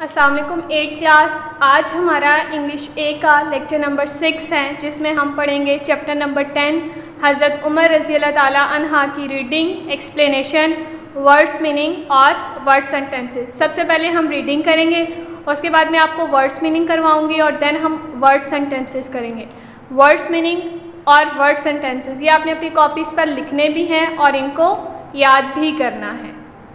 अस्सलाम वालेकुम। 8th class. आज हमारा इंग्लिश ए का लेक्चर नंबर 6 है, जिसमें हम पढ़ेंगे चैप्टर नंबर 10 हज़रत उमर रज़ी अल्लाह ताला अन्हा की रीडिंग, एक्सप्लेनेशन, वर्ड्स मीनिंग और वर्ड सेंटेंसेस। सबसे पहले हम रीडिंग करेंगे, उसके बाद मैं आपको वर्ड्स मीनिंग करवाऊंगी और देन हम वर्ड सेंटेंसेस करेंगे। वर्ड्स मीनिंग और वर्ड सेंटेंसेस ये आपने अपनी कॉपीज़ पर लिखने भी हैं और इनको याद भी करना है।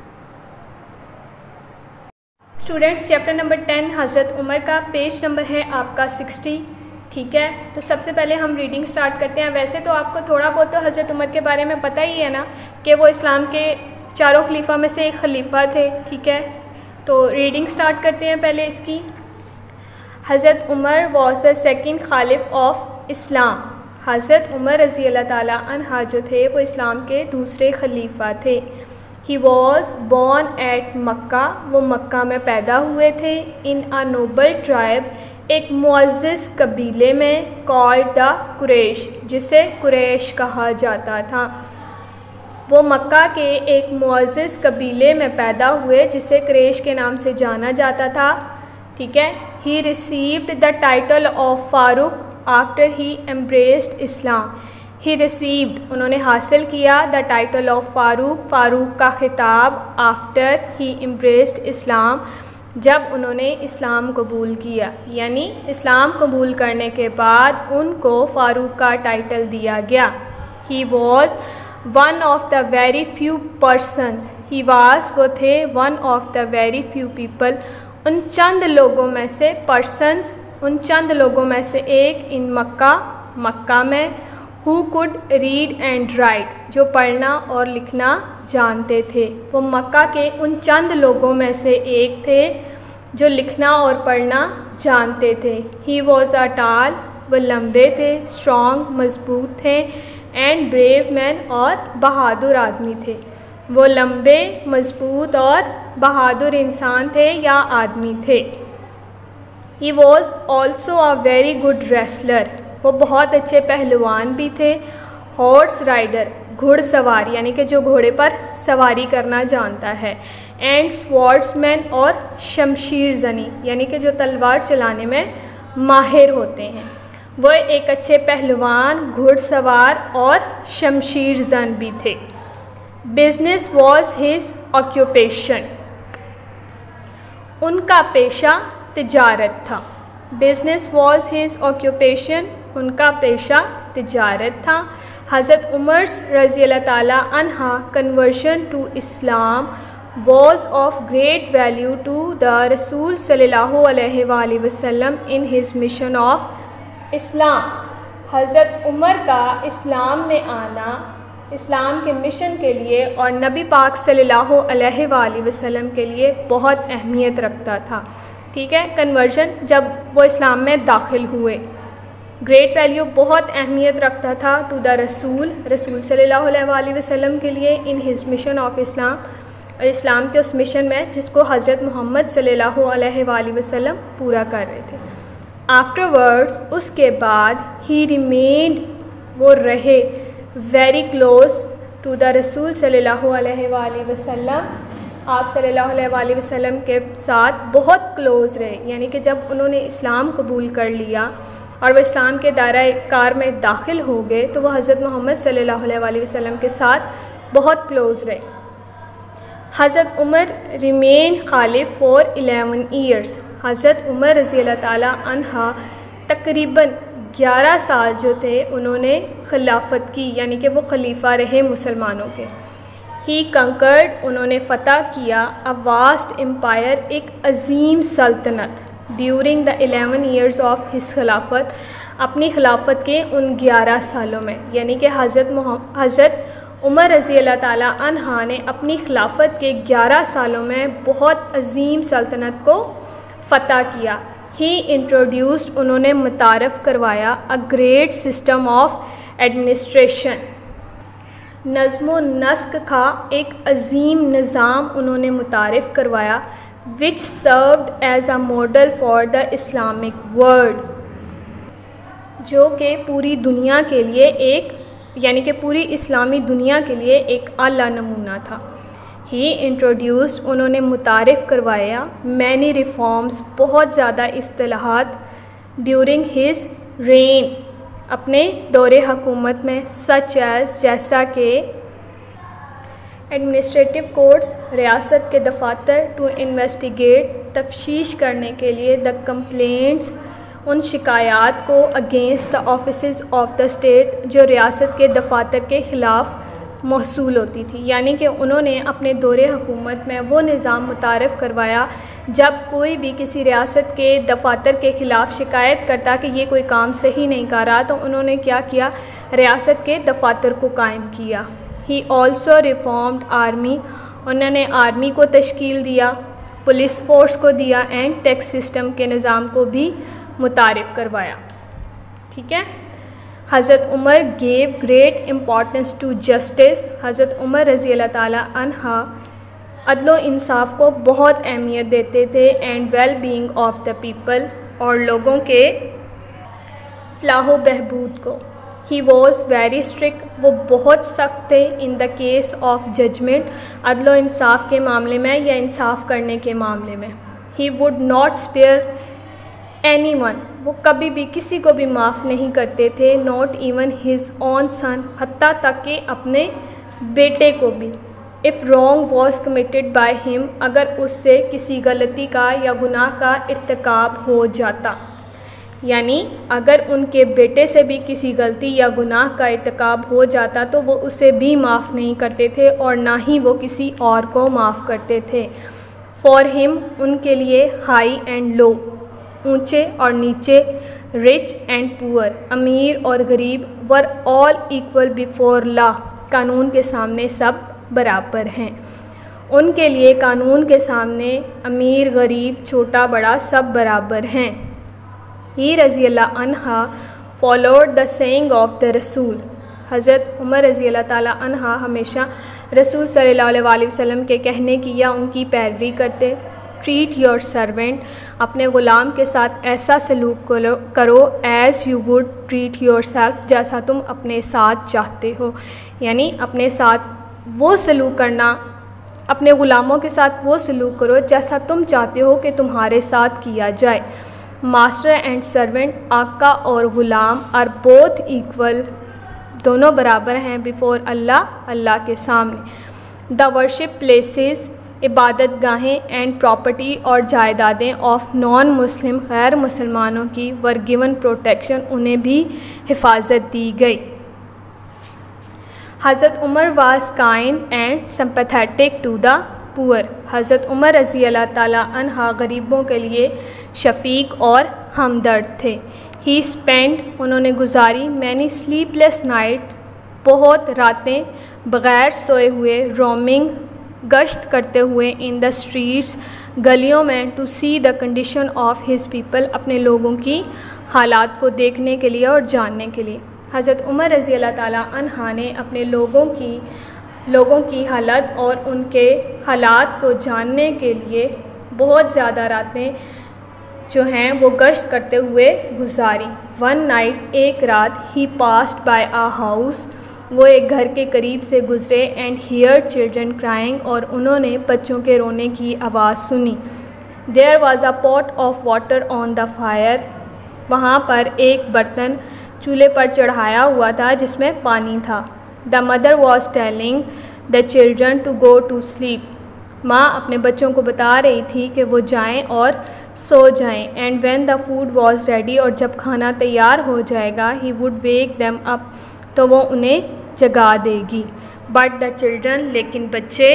स्टूडेंट्स, चैप्टर नंबर 10 हज़रत उमर का पेज नंबर है आपका 60। ठीक है, तो सबसे पहले हम रीडिंग स्टार्ट करते हैं। वैसे तो आपको थोड़ा बहुत तो हज़रत उमर के बारे में पता ही है ना, कि वो इस्लाम के चारों खलीफा में से एक खलीफा थे। ठीक है, तो रीडिंग स्टार्ट करते हैं पहले इसकी। Hazrat Umar was the second caliph of Islam. हज़रत उमर रज़ी अल्लाह ताला अन्हा जो थे वो इस्लाम के दूसरे खलीफा थे। He was born at Mecca, वो मक्का में पैदा हुए थे। इन अ नोबल ट्राइब, एक मुअज़्ज़ज़ कबीले में, कॉल्ड द कुरैश, जिसे कुरैश कहा जाता था। वो मक्का के एक मुअज़्ज़ज़ कबीले में पैदा हुए जिसे कुरैश के नाम से जाना जाता था। ठीक है, he received the title of Farooq after he embraced Islam. He received, उन्होंने हासिल किया, the title of Farooq, Farooq का खिताब, आफ्टर ही एम्ब्रेस्ड इस्लाम, जब उन्होंने इस्लाम कबूल किया। यानी इस्लाम कबूल करने के बाद उनको फ़ारूक का टाइटल दिया गया। He was one of the very few persons, he was, वो थे, one of the very few people, उन चंद लोगों में से, पर्सनस, उन चंद लोगों में से एक, इन मक्का, मक्का में, who could read and write, जो पढ़ना और लिखना जानते थे। वो मक्का के उन चंद लोगों में से एक थे जो लिखना और पढ़ना जानते थे। ही वॉज अ टाल, वो लंबे थे, स्ट्रॉन्ग, मजबूत थे, एंड ब्रेव मैन, और बहादुर आदमी थे। वो लंबे, मजबूत और बहादुर इंसान थे या आदमी थे। He was also a very good wrestler, वो बहुत अच्छे पहलवान भी थे। हॉर्स राइडर, घुड़सवार, यानी कि जो घोड़े पर सवारी करना जानता है। एंड स्वॉर्ड्समैन, और शमशीर जनी, यानी कि जो तलवार चलाने में माहिर होते हैं। वो एक अच्छे पहलवान, घुड़सवार और शमशीर जन भी थे। बिजनेस वॉज हिज ऑक्यूपेशन, उनका पेशा तिजारत था। बिजनेस वॉज हिज ऑक्यूपेशन, उनका पेशा तिजारत था। हज़रत उमर रज़ी अल्लाह ताला अन्हा conversion to Islam was of great value to the रसूल सल्लल्लाहु अलैहि वसल्लम in his mission of Islam. हज़रत उमर का इस्लाम में आना इस्लाम के मिशन के लिए और नबी पाक सल्लल्लाहु अलैहि वसल्लम के लिए बहुत अहमियत रखता था। ठीक है, कन्वर्शन, जब वो इस्लाम में दाखिल हुए। ग्रेट वैल्यू, बहुत अहमियत रखता था, टू द रसूल सल्लल्लाहु अलैहि वसल्लम के लिए, in his mission of Islam, और इस्लाम के उस मिशन में जिसको हज़रत मोहम्मद सल्लल्लाहु अलैहि वसल्लम पूरा कर रहे थे। आफ्टरवर्ड्स, उसके बाद, ही रिमेन्ड, वो रहे, वेरी क्लोज टू द रसूल सल्लल्लाहु अलैहि वसल्लम, आप सल्लल्लाहु अलैहि वसल्लम के साथ बहुत क्लोज़ रहे। यानी कि जब उन्होंने इस्लाम कबूल कर लिया और वह इस्लाम के दायरे कार में दाखिल हो गए, तो वह हज़रत मोहम्मद सल्लल्लाहु अलैहि वसल्लम के साथ बहुत क्लोज़ रहे। Hazrat Umar remain caliph for 11 years, Hazrat Umar रज़ी अल्लाह ताला अन्हा तकरीबन 11 साल जो थे उन्होंने खिलाफत की, यानी कि वो खलीफा रहे मुसलमानों के। ही कंकर्ड, उन्होंने फ़तह किया, अ वास्ट एम्पायर, एक अजीम सल्तनत, during the 11 years of his खिलाफत, अपनी खिलाफत के उन 11 सालों में। यानी कि हज़रत उमर रज़ी अल्लाह ताला अन्हा ने अपनी खिलाफत के 11 सालों में बहुत अजीम सल्तनत को फ़तह किया। ही इंट्रोड्यूस्ड, उन्होंने मुतारफ़ करवाया, a great system of administration, नज़्म नस्क का एक अजीम निज़ाम उन्होंने मुतारफ़ करवाया, which served as a model for the Islamic world, जो कि पूरी दुनिया के लिए एक, यानी कि पूरी इस्लामी दुनिया के लिए एक आला नमूना था। ही इंट्रोड्यूस्ड, उन्होंने मुतारिफ़ करवाया, मैनी रिफॉर्म्स, बहुत ज़्यादा इस्तिलाहात, ड्यूरिंग हिज रेन, अपने दौरे हुकूमत में, सच एज़, जैसा कि एडमिनिस्ट्रेटिव कोर्ट्स, रियासत के दफातर, टू इन्वेस्टिगेट, तफ्तीश करने के लिए, द कंप्लेंट्स, उन शिकायात को, against the offices of the state, जो रियासत के दफातर के ख़िलाफ़ मौसूल होती थी। यानी कि उन्होंने अपने दौरे हुकूमत में वो निज़ाम मुतारफ़ करवाया, जब कोई भी किसी रियासत के दफातर के ख़िलाफ़ शिकायत करता कि ये कोई काम सही नहीं कर रहा, तो उन्होंने क्या किया, रियासत के दफातर को कायम किया। ही ऑल्सो रिफॉर्म्ड आर्मी, उन्होंने आर्मी को तश्कील दिया, पुलिस फोर्स को दिया, एंड टैक्स सिस्टम के निज़ाम को भी मुतारिफ़ करवाया। ठीक है। Hazrat Umar gave great importance to justice, Hazrat Umar रज़ी अल्लाह ताला अन्हा अदलो इंसाफ को बहुत अहमियत देते थे, and well being of the people, और लोगों के फलाह बहबूद को। ही वॉज़ वेरी स्ट्रिक्ट, वो बहुत सख्त थे, in the case of judgement, अदलो इंसाफ के मामले में या इंसाफ करने के मामले में। He would not spare anyone, वो कभी भी किसी को भी माफ़ नहीं करते थे, not even his own son, हत्ता तक कि अपने बेटे को भी। If wrong was committed by him, अगर उससे किसी गलती का या गुनाह का इर्तिकाब हो जाता, यानी अगर उनके बेटे से भी किसी गलती या गुनाह का इर्तिकाब हो जाता तो वो उसे भी माफ़ नहीं करते थे, और ना ही वो किसी और को माफ़ करते थे। फॉर हिम, उनके लिए, हाई एंड लो, ऊंचे और नीचे, रिच एंड पुअर, अमीर और गरीब, were all equal before law, कानून के सामने सब बराबर हैं। उनके लिए कानून के सामने अमीर गरीब छोटा बड़ा सब बराबर हैं। ही रज़ी अल्लाह अन्हा followed the saying of the रसूल, हज़रत उमर रज़ी अल्लाह ताला अन्हा हमेशा रसूल सल्लल्लाहु अलैहि वसल्लम के कहने की या उनकी पैरवी करते। ट्रीट योर सर्वेंट, अपने ग़ुलाम के साथ ऐसा सलूक करो as you would treat yourself, जैसा तुम अपने साथ चाहते हो। यानी अपने साथ वो सलूक करना, अपने ग़ुलामों के साथ वो सलूक करो जैसा तुम चाहते हो कि तुम्हारे साथ किया जाए। मास्टर एंड सर्वेंट, आका और ग़ुलाम, आर बोथ इक्वल, दोनों बराबर हैं, बिफोर अल्लाह, अल्लाह के सामने। द वर्शिप प्लेसेस, इबादत गाहें, एंड प्रॉपर्टी और जायदादें ऑफ नॉन मुस्लिम, गैर मुसलमानों की, वर गिवन प्रोटेक्शन, उन्हें भी हिफाजत दी गई। Hazrat Umar was kind and sympathetic to the poor, Hazrat Umar रज़ी अल्लाह ताला अन्हा गरीबों के लिए शफ़ीक और हमदर्द थे। ही स्पेंड, उन्होंने गुजारी, मैनी स्लीपलेस नाइट, बहुत रातें बग़ैर सोए हुए, रोमिंग, गश्त करते हुए, इन द स्ट्रीट्स, गलियों में, to see the condition of his people, अपने लोगों की हालात को देखने के लिए और जानने के लिए। हज़रत उमर रज़ी अल्लाह ताला अन्हा ने अपने लोगों की हालत और उनके हालात को जानने के लिए बहुत ज़्यादा रातें जो हैं वो गश्त करते हुए गुजारी। वन नाइट, एक रात, he passed by a house, वो एक घर के करीब से गुज़रे, एंड हियर चिल्ड्रन क्राइंग, और उन्होंने बच्चों के रोने की आवाज़ सुनी। There was a pot of water on the fire, वहाँ पर एक बर्तन चूल्हे पर चढ़ाया हुआ था जिसमें पानी था। The mother was telling the children to go to sleep, माँ अपने बच्चों को बता रही थी कि वो जाएं और सो जाएं। And when the food was ready, और जब खाना तैयार हो जाएगा, he would wake them up, तो वो उन्हें जगा देगी। बट द चिल्ड्रन, लेकिन बच्चे,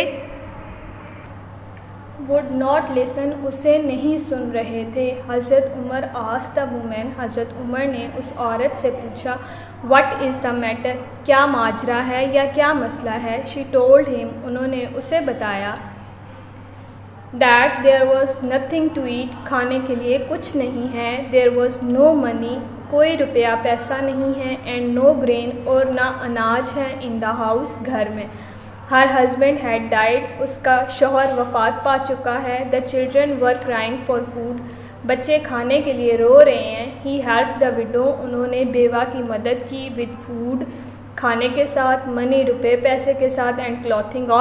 वुड नॉट लिसन, उसे नहीं सुन रहे थे। हज़रत उमर आस्क्ड द वुमेन, हज़रत उमर ने उस औरत से पूछा, व्हाट इज़ द मैटर, क्या माजरा है या क्या मसला है। शी टोल्ड हिम, उन्होंने उसे बताया, that there was nothing to eat, खाने के लिए कुछ नहीं है। देयर वॉज नो मनी, कोई रुपया पैसा नहीं है। एंड नो ग्रेन, और ना अनाज है। इन द हाउस, घर में। हर हस्बैंड हैड डाइड, उसका शौहर वफात पा चुका है। The children were crying for food, बच्चे खाने के लिए रो रहे हैं। ही हेल्प द विडो, उन्होंने बेवा की मदद की। विद फूड, खाने के साथ। मनी, रुपए पैसे के साथ। एंड क्लॉथिंग, और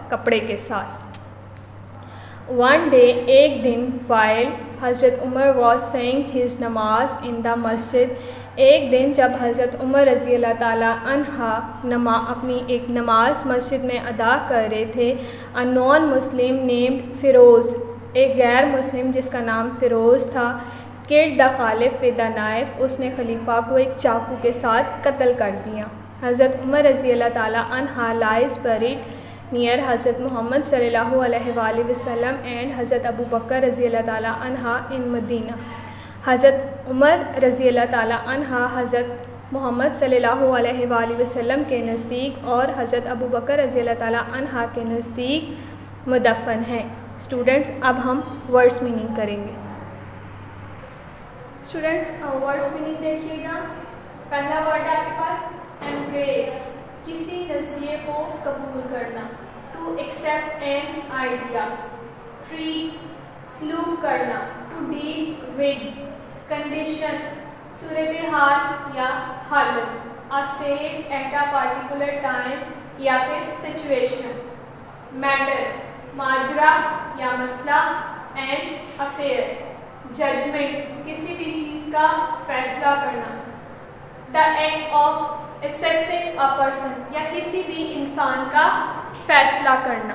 कपड़े के साथ। वन डे, एक दिन, वाइल हज़रत उमर वॉज सेइंग हिज नमाज इन द मस्जिद, एक दिन जब हज़रत उमर रज़ी अल्लाह ताला अन्हा अपनी एक नमाज मस्जिद में अदा कर रहे थे, a non Muslim named Firoz, एक गैर मुस्लिम जिसका नाम फ़िरोज़ था, killed the caliph with the knife, उसने खलीफा को एक चाकू के साथ कत्ल कर दिया। हज़रत उमर रज़ी अल्लाह ताला अन्हा लाइज बरीड नियर हज़रत मोहम्मद सल्लल्लाहु अलैहि वसल्लम एंड हज़रत अबू बकर रज़ी अल्लाह ताला अन्हा इन मदीना, हज़रत उमर रज़ी अल्लाह ताला अन्हा हज़रत मोहम्मद सल्लल्लाहु अलैहि वसल्लम के नज़दीक और हज़रत अबू बकर रज़ी अल्लाह ताला अन्हा के नज़दीक मुदफ़न हैं। स्टूडेंट्स, अब हम वर्ड्स मीनिंग करेंगे। स्टूडेंट्स, वर्ड्स मीनिंग देखिएगा। पहला वर्ड है आपके पास एम्ब्रेस, किसी नज़रिए को कबूल करना, to accept an idea. Treat, सलूक करना, टू डील विद। कंडीशन, सूरत हाल या हालत, a state at a particular time या फिर सिचुएशन। मैटर, माजरा या मसला, एंड अफेयर। जजमेंट, किसी भी चीज़ का फैसला करना। The act of assessing a person, या किसी भी इंसान का फैसला करना।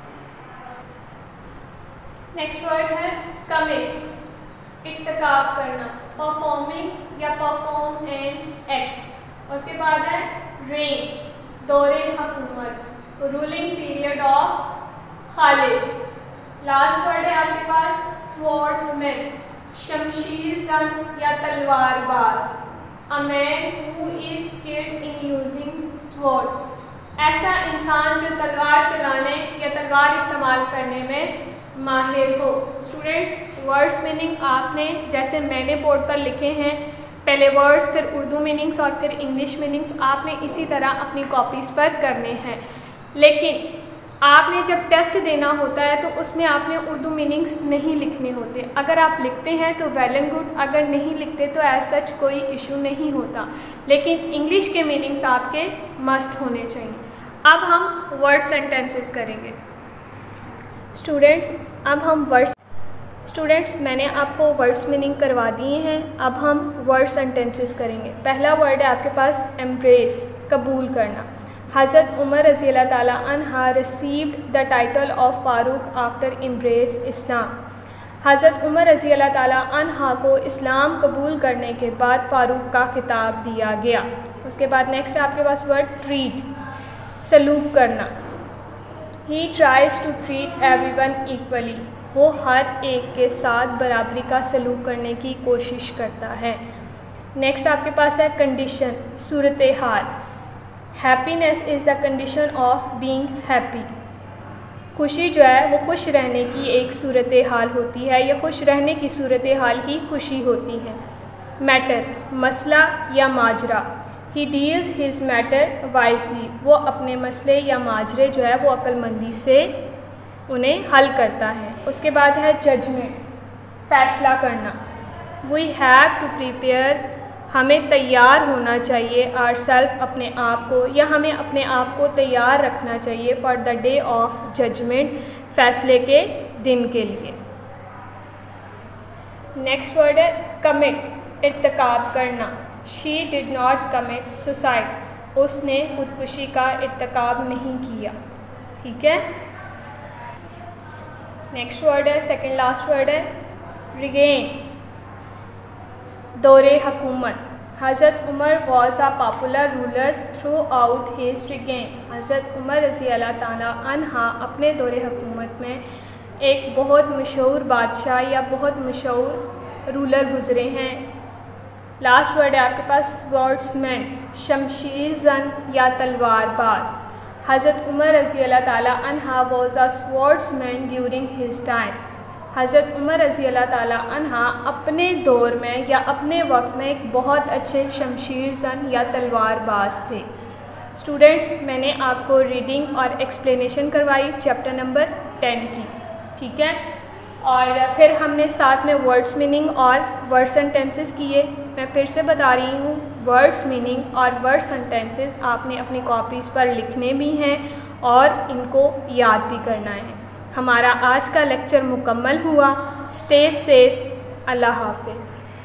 नेक्स्ट वर्ड है कमिट, इत्तकाब करना, परफॉर्मिंग या परफॉर्म एन एक्ट। उसके बाद है रेन, दौरे हुकूमत, रूलिंग पीरियड ऑफ खालिफ। लास्ट वर्ड है आपके पास स्वॉर्ड्समैन, शमशीर जन या तलवारबाज, a man who is skilled in using sword, ऐसा इंसान जो तलवार चलाने या तलवार इस्तेमाल करने में माहिर हो। स्टूडेंट्स, वर्ड्स मीनिंग आपने जैसे मैंने बोर्ड पर लिखे हैं, पहले वर्ड्स फिर उर्दू मीनिंग्स और फिर इंग्लिश मीनिंग्स आपने इसी तरह अपनी कॉपीज़ पर करने हैं। लेकिन आपने जब टेस्ट देना होता है तो उसमें आपने उर्दू मीनिंग्स नहीं लिखने होते। अगर आप लिखते हैं तो वेल एंड गुड, अगर नहीं लिखते तो एज सच कोई इशू नहीं होता, लेकिन इंग्लिश के मीनिंग्स आपके मस्ट होने चाहिए। अब हम वर्ड सेंटेंसेस करेंगे। स्टूडेंट्स, मैंने आपको वर्ड्स मीनिंग करवा दिए हैं, अब हम वर्ड सेंटेंसेस करेंगे। पहला वर्ड है आपके पास एम्ब्रेस, कबूल करना। हज़रत उमर रज़ी अल्लाह ताला अन्हा received the title of Farooq after embrace Islam. हज़रत उमर रज़ी अल्लाह ताला अन्हा को इस्लाम कबूल करने के बाद फ़ारूक का खिताब दिया गया। उसके बाद नेक्स्ट आपके पास वर्ड ट्रीट, सलूक करना। He tries to treat everyone equally, वो हर एक के साथ बराबरी का सलूक करने की कोशिश करता है। नेक्स्ट आपके पास है कंडीशन, सूरत हाल। Happiness is the condition of being happy, खुशी जो है वो खुश रहने की एक सूरत हाल होती है, या खुश रहने की सूरत हाल ही खुशी होती है। मैटर, मसला या माजरा। He deals his matter wisely, वो अपने मसले या माजरे जो है वो अक्लमंदी से उन्हें हल करता है। उसके बाद है जजमेंट, फैसला करना। वी हैव टू प्रिपेयर, हमें तैयार होना चाहिए, आवरसेल्फ अपने आप को, या हमें अपने आप को तैयार रखना चाहिए for the day of judgement, फैसले के दिन के लिए। नेक्स्ट वर्ड है कमिट, इर्तिकाब करना। She did not commit suicide, उसने खुदकुशी का इर्तिकाब नहीं किया। ठीक है। नेक्स्ट वर्ड है, सेकेंड लास्ट वर्ड है रिगेन, दौरे हुकूमत। हज़रत Umar was a popular ruler throughout his reign. हज़रत उमर रज़ी अल्लाह ताला अन्हा अपने दौरे हुकूमत में एक बहुत मशहूर बादशाह या बहुत मशहूर रूलर गुज़रे हैं। लास्ट वर्ड है आपके पास स्वॉर्ड्समैन, शमशीर जन या तलवारबाज। हज़रत उमर रज़ी अल्लाह ताला अन्हा was a swordsman during his time. हज़रत उमर रज़ी अल्लाह ताला अन्हा अपने दौर में या अपने वक्त में एक बहुत अच्छे शमशीर जन या तलवारबाज थे। स्टूडेंट्स, मैंने आपको रीडिंग और एक्सप्लेनेशन करवाई चैप्टर नंबर 10 की, ठीक है, और फिर हमने साथ में वर्ड्स मीनिंग और वर्ड सेंटेंसेस किए। मैं फिर से बता रही हूँ, वर्ड्स मीनिंग और वर्ड सेंटेंसेस आपने अपनी कॉपीज़ पर लिखने भी हैं और इनको याद भी करना है। हमारा आज का लेक्चर मुकम्मल हुआ। Stay safe. अल्लाह हाफिज़।